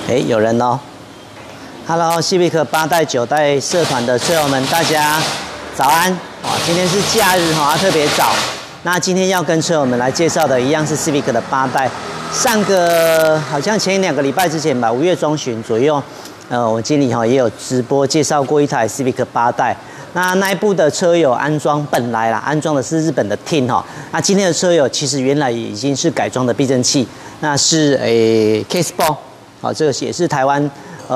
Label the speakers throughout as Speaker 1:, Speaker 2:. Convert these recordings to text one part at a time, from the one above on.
Speaker 1: 有人哦。Hello， Civic 8代、9代社团的车友们，大家早安！今天是假日特别早。那今天要跟车友们来介绍的一样是 Civic 的8代。上个好像前2个礼拜之前吧，5月中旬左右，我经理也有直播介绍过一台 Civic 8代。那一部的车友安装本来安装的是日本的 Tin 那今天的车友其实原来已经是改装的避震器，那是Caseball， 这个也是台湾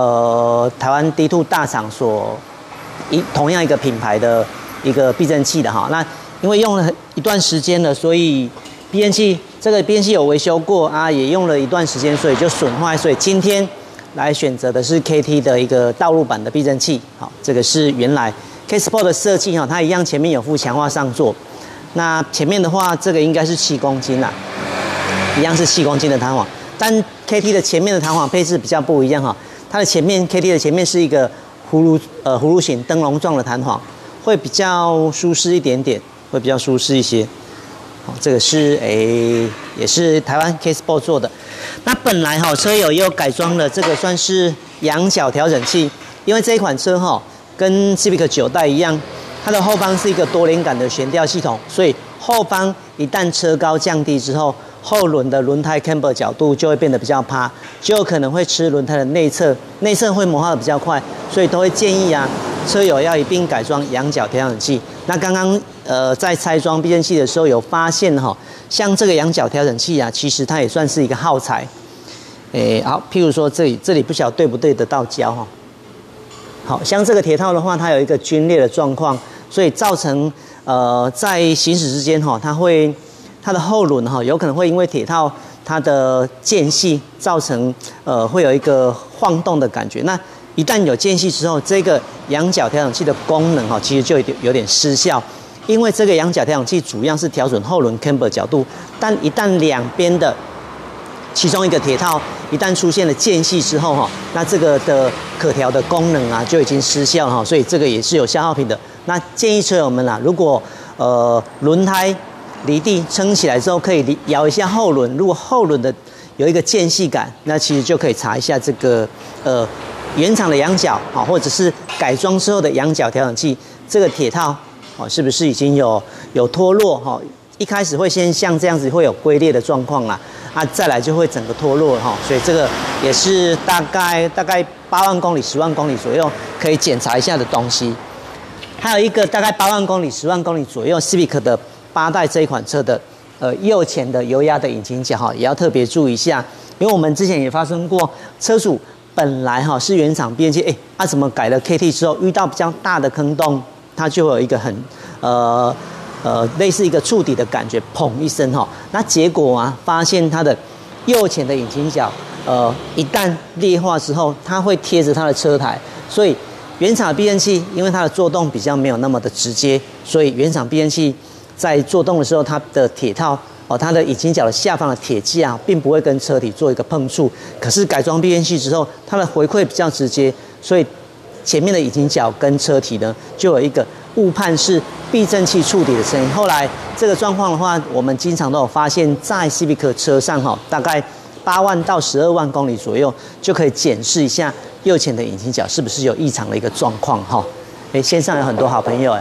Speaker 1: D2 大厂所同样一个品牌的一个避震器的那因为用了一段时间了，所以这个避震器有维修过也用了一段时间，所以就损坏，所以今天来选择的是 KT 的一个道路版的避震器。这个是原来 Caseball 的设计它一样前面有附强化上座，那前面的话这个应该是7公斤啦，一样是7公斤的弹簧，但 KT 的前面的弹簧配置比较不一样它的前面 KT 的前面是一个葫芦形灯笼状的弹簧，会比较舒适一点点，会比较舒适一些。这个是也是台湾 Caseball 做的。那本来车友也有改装了这个算是仰角调整器，因为这一款车跟 Civic 9代一样，它的后方是一个多连杆的悬吊系统，所以后方一旦车高降低之后，后轮的轮胎 camber 角度就会变得比较趴，就有可能会吃轮胎的内侧会磨耗的比较快，所以都会建议车友要一并改装仰角调整器。那刚刚在拆装避震器的时候有发现像这个仰角调整器其实它也算是一个耗材。好，譬如说这里不晓得对不对得到焦好像这个铁套的话，它有一个皲裂的状况，所以造成在行驶之间它的后轮有可能会因为铁套它的间隙造成会有一个晃动的感觉。那一旦有间隙之后，这个仰角调整器的功能其实就有点失效，因为这个仰角调整器主要是调整后轮 camber 角度，但一旦两边的其中一个铁套一旦出现了间隙之后那这个的可调的功能就已经失效了所以这个也是有消耗品的。那建议车友们如果轮胎离地撑起来之后，可以摇一下后轮，如果后轮的有一个间隙感，那其实就可以查一下这个原厂的仰角或者是改装之后的仰角调整器，这个铁套是不是已经有脱落一开始会先像这样子会有龟裂的状况再来就会整个脱落所以这个也是大概8万公里、10万公里左右可以检查一下的东西。还有一个大概8万公里、10万公里左右 Civic 的8代这一款车的右前的油压的引擎角也要特别注意一下，因为我们之前也发生过车主本来是原厂避震器，怎么改了 KT 之后遇到比较大的坑洞，它就有一个很类似一个触底的感觉，砰一声那结果发现它的右前的引擎角一旦裂化之后，它会贴着它的车台，所以原厂的避震器因为它的作动比较没有那么的直接，所以原厂避震器在作动的时候，它的铁套它的引擎角的下方的铁架并不会跟车体做一个碰触。可是改装避震器之后，它的回馈比较直接，所以前面的引擎角跟车体呢就有一个误判是避震器触底的声音。后来这个状况的话，我们经常都有发现，在 Civic 车上大概8万到12万公里左右就可以检视一下右前的引擎角是不是有异常的一个状况线上有很多好朋友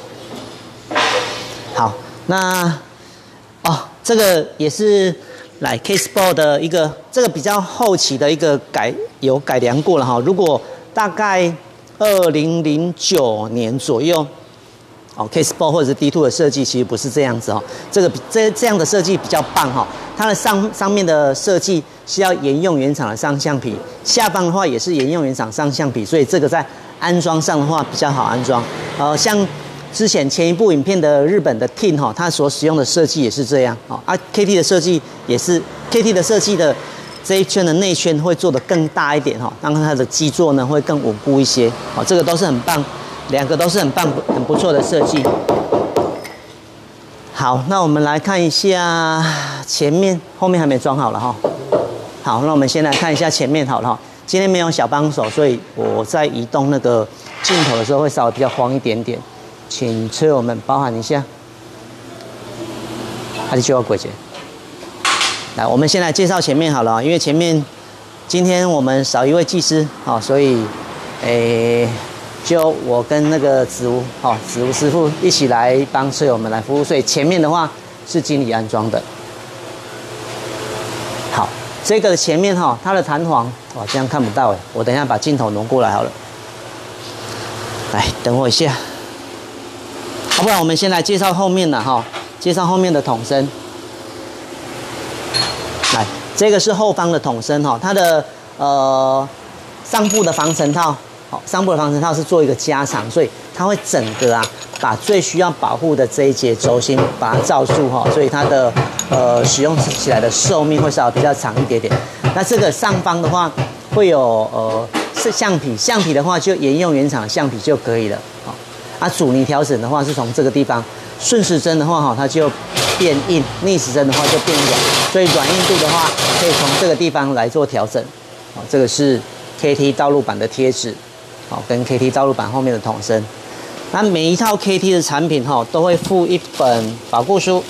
Speaker 1: 好，那这个也是来 Caseball 的一个这个比较后期的一个有改良过了如果大概2009年左右Caseball 或者是 D2 的设计其实不是这样子这样的设计比较棒它的上面的设计是要沿用原厂的上橡皮，下方的话也是沿用原厂上橡皮，所以这个在安装上的话比较好安装。像之前前一部影片的日本的 Tin 它所使用的设计也是这样KT 的设计也是 KT 的设计的这一圈的内圈会做得更大一点让它的基座呢会更稳固一些这个都是很棒，两个都是很棒很不错的设计。好，那我们来看一下前面，后面还没装好了好，那我们先来看一下前面好了今天没有小帮手，所以我在移动那个镜头的时候会稍微比较慌一点点，请车友们包涵一下。还是就要轨迹。来，我们先来介绍前面好了因为前面今天我们少一位技师，好，所以，就我跟那个子吴，好，子吴师傅一起来帮车友们来服务。所以前面的话是经理安装的。好，这个前面哈，它的弹簧，哇，这样看不到哎，我等一下把镜头挪过来好了。来，等我一下。要不然我们先来介绍后面的哈，介绍后面的筒身。来，这个是后方的筒身哈，它的上部的防尘套，好，上部的防尘套是做一个加长，所以它会整个啊把最需要保护的这一节轴心把它罩住哈，所以它的使用起来的寿命会稍微比较长一点点。那这个上方的话会有是橡皮，橡皮的话就沿用原厂的橡皮就可以了。好，啊阻尼调整的话是从这个地方，顺时针的话哈它就变硬，逆时针的话就变软，所以软硬度的话可以从这个地方来做调整。好，这个是 KT 道路板的贴纸，好，跟 KT 道路板后面的筒身。那每一套 KT 的产品哈都会附一本保固书。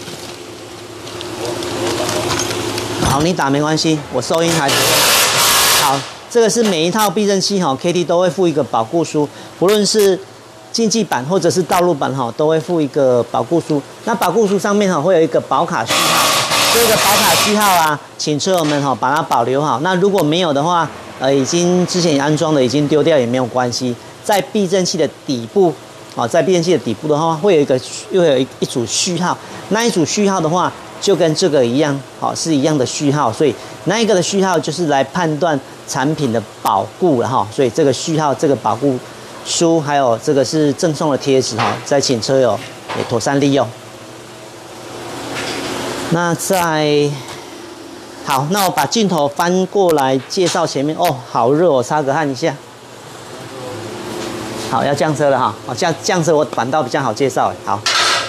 Speaker 1: 好，你打没关系，我收音还好。这个是每一套避震器哈 ，KT 都会附一个保固书，不论是竞技版或者是道路版哈，都会附一个保固书。那保固书上面哈会有一个保卡序号，这个保卡序号啊，请车友们哈把它保留好。那如果没有的话，已经之前安装的已经丢掉也没有关系，在避震器的底部。好，在避震器的底部的话，会有一组序号，那一组序号的话，就跟这个一样，好，是一样的序号，所以那一个的序号就是来判断产品的保固了哈，所以这个序号、这个保固书，还有这个是赠送的贴纸哈，再请车友也妥善利用。那好，那我把镜头翻过来介绍前面哦，好热哦，擦个汗一下。好，要降车了哈！好，降车我反倒比较好介绍哎。好，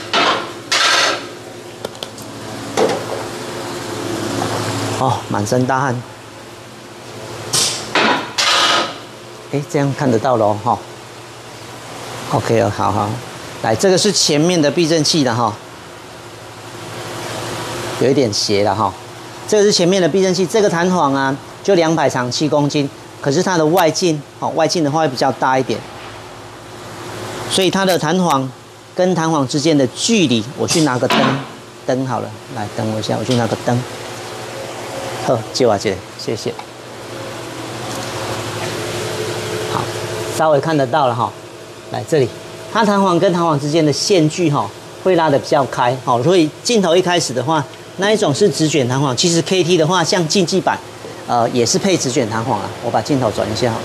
Speaker 1: 哦，满身大汗。这样看得到喽哈。OK 哦，好，来，这个是前面的避震器的哈，有一点斜了哈。这个是前面的避震器，这个弹簧啊，就200长7公斤，可是它的外径，外径的话会比较大一点。所以它的弹簧跟弹簧之间的距离，我去拿个灯好了，来等我一下，我去拿个灯。好，借我借，谢谢。好，稍微看得到了哈。来这里，它弹簧跟弹簧之间的线距哈会拉得比较开，好，所以镜头一开始的话，那一种是直卷弹簧，其实 KT 的话，像竞技版，也是配直卷弹簧啊。我把镜头转一下好了。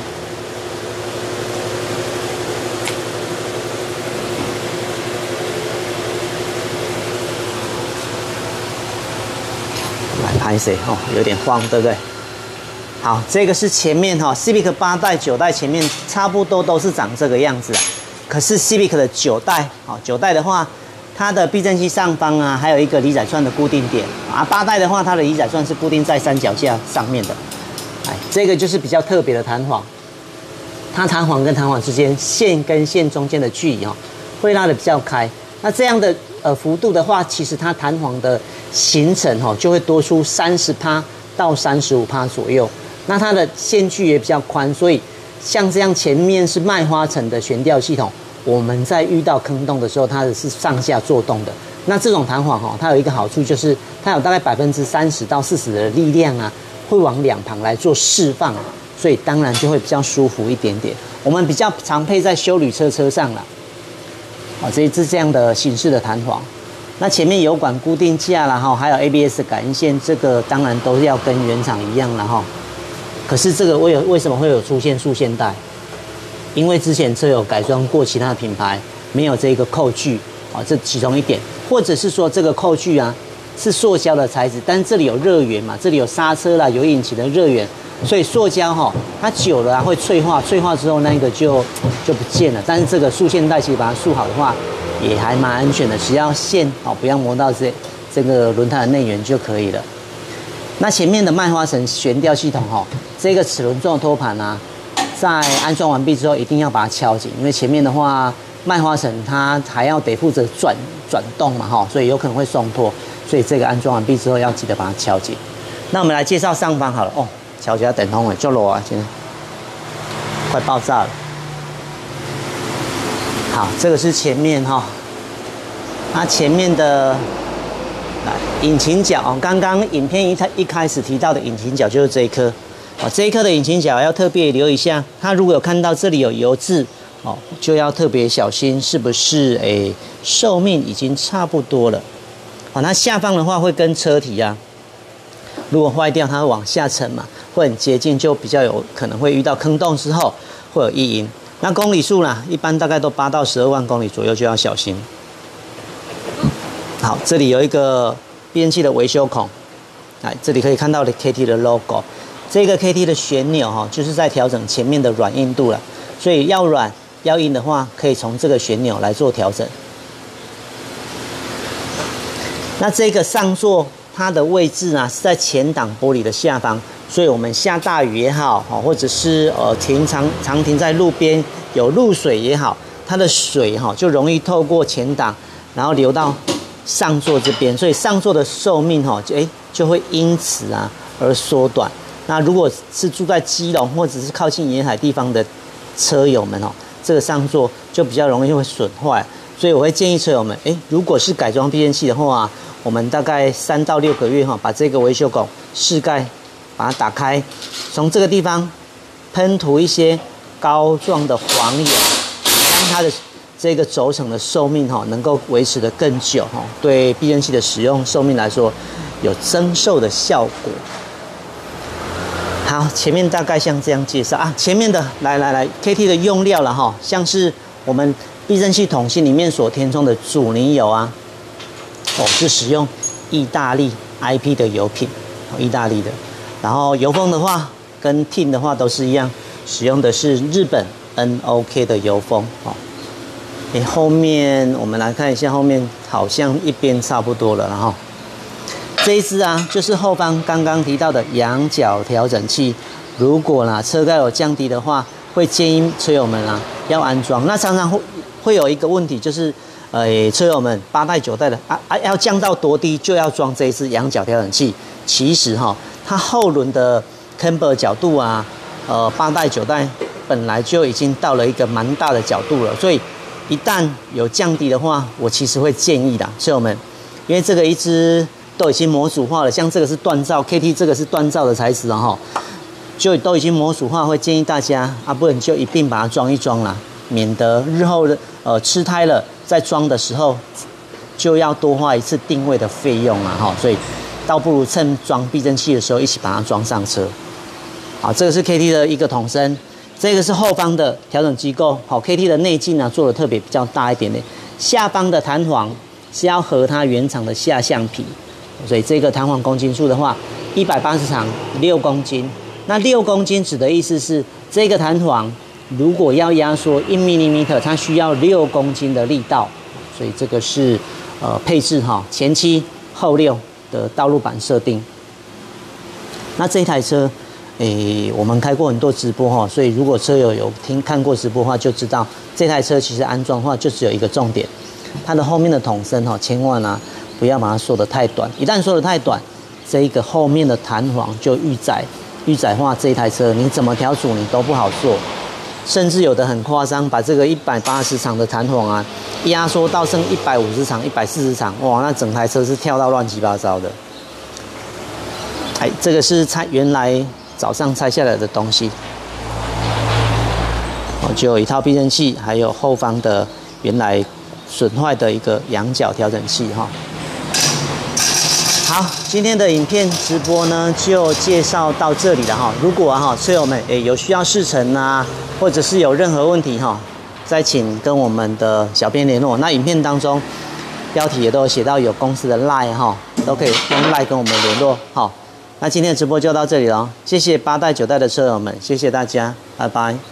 Speaker 1: 拍谁哦，有点晃，对不对？好，这个是前面哈 ，Civic 8代、9代前面差不多都是长这个样子啊。可是 Civic 的9代，哦，9代的话，它的避震器上方啊，还有一个离载串的固定点啊。8代的话，它的离载串是固定在三脚架上面的。哎，这个就是比较特别的弹簧，它弹簧跟弹簧之间线跟线中间的距离哦，会拉得比较开。那这样的幅度的话，其实它弹簧的行程哈就会多出30%到35%左右。那它的线距也比较宽，所以像这样前面是麦花臣的悬吊系统，我们在遇到坑洞的时候，它是上下做动的。那这种弹簧哈，它有一个好处就是它有大概30%到40%的力量啊，会往两旁来做释放，所以当然就会比较舒服一点点。我们比较常配在休旅车上啦。这一支这样的形式的弹簧，那前面油管固定架啦哈，还有 ABS 感应线，这个当然都要跟原厂一样啦哈。可是这个为什么会有出现束线带？因为之前车有改装过其他的品牌，没有这个扣具啊，这其中一点，或者是说这个扣具啊是塑胶的材质，但这里有热源嘛，这里有刹车啦，有引擎的热源。所以塑胶哈，它久了啊会脆化，脆化之后那个就不见了。但是这个束线带其实把它束好的话，也还蛮安全的，只要线哦不要磨到这个轮胎的内缘就可以了。那前面的麦花臣悬吊系统哈，这个齿轮状托盘啊，在安装完毕之后一定要把它敲紧，因为前面的话麦花臣它还要得负责转动嘛哈，所以有可能会松脱，所以这个安装完毕之后要记得把它敲紧。那我们来介绍上方好了哦。 调节电风的就热啊，现在快爆炸了。好，这个是前面哈，那前面的引擎角哦，刚刚影片一开始提到的引擎角就是这一颗哦，这一颗的引擎角要特别留意一下，它如果有看到这里有油渍哦，就要特别小心，是不是寿命已经差不多了？哦，那下方的话会跟车体啊，如果坏掉，它会往下沉嘛，会很接近，就比较有可能会遇到坑洞之后会有异音。那公里数啦，一般大概都8到12万公里左右就要小心。好，这里有一个避震器的维修孔，哎，这里可以看到的 KT 的 logo， 这个 KT 的旋钮哈，就是在调整前面的软硬度了，所以要软要硬的话，可以从这个旋钮来做调整。那这个上座它的位置啊是在前挡玻璃的下方。所以我们下大雨也好，或者是常停在路边有露水也好，它的水就容易透过前挡，然后流到上座这边，所以上座的寿命就会因此啊而缩短。那如果是住在基隆或者是靠近沿海地方的车友们这个上座就比较容易会损坏，所以我会建议车友们，如果是改装避震器的话我们大概3到6个月把这个维修孔试盖。把它打开，从这个地方喷涂一些膏状的黄油，让它的这个轴承的寿命能够维持得更久对避震器的使用寿命来说有增寿的效果。好，前面大概像这样介绍啊，前面的来 KT 的用料了像是我们避震器桶芯里面所填充的阻尼油啊，是使用意大利 IP 的油品，意大利的。然后油封的话，跟 TIN 的话都是一样，使用的是日本 NOK 的油封后面我们来看一下，后面好像一边差不多了，然后这一支啊，就是后方刚刚提到的仰角调整器。如果车盖有降低的话，会建议车友们要安装。那常常会有一个问题，就是车友们8代9代的要降到多低就要装这一支仰角调整器。其实它后轮的 camber 角度啊，8代9代本来就已经到了一个蛮大的角度了，所以一旦有降低的话，我其实会建议的车友们，因为这个一支都已经模组化了，像这个是锻造 ，KT 这个是锻造的材质就都已经模组化，会建议大家不然就一并把它装一装啦，免得日后的吃胎了在装的时候就要多花一次定位的费用所以。倒不如趁装避震器的时候一起把它装上车。好，这个是 KT 的一个筒身，这个是后方的调整机构。好 ，KT 的内径做的特别比较大一点点，下方的弹簧是要合它原厂的下橡皮，所以这个弹簧公斤数的话，180长6公斤。那6公斤指的意思是这个弹簧如果要压缩1 mm， 它需要6公斤的力道，所以这个是配置前7后6。的道路板设定。那这台车，我们开过很多直播所以如果车友有看过直播的话，就知道这台车其实安装的话就只有一个重点，它的后面的筒身千万不要把它缩得太短，一旦缩得太短，这一个后面的弹簧就预载化，这一台车你怎么调阻你都不好做，甚至有的很夸张，把这个180长的弹簧压缩到剩150长、140长，哇，那整台车是跳到乱七八糟的。这个是原来早上拆下来的东西，就有一套避震器，还有后方的原来损坏的一个仰角调整器好，今天的影片直播呢就介绍到这里了如果车友们有需要试乘或者是有任何问题再请跟我们的小编联络。那影片当中标题也都有写到有公司的 LINE 都可以用 LINE 跟我们联络那今天的直播就到这里了，谢谢8代9代的车友们，谢谢大家，拜拜。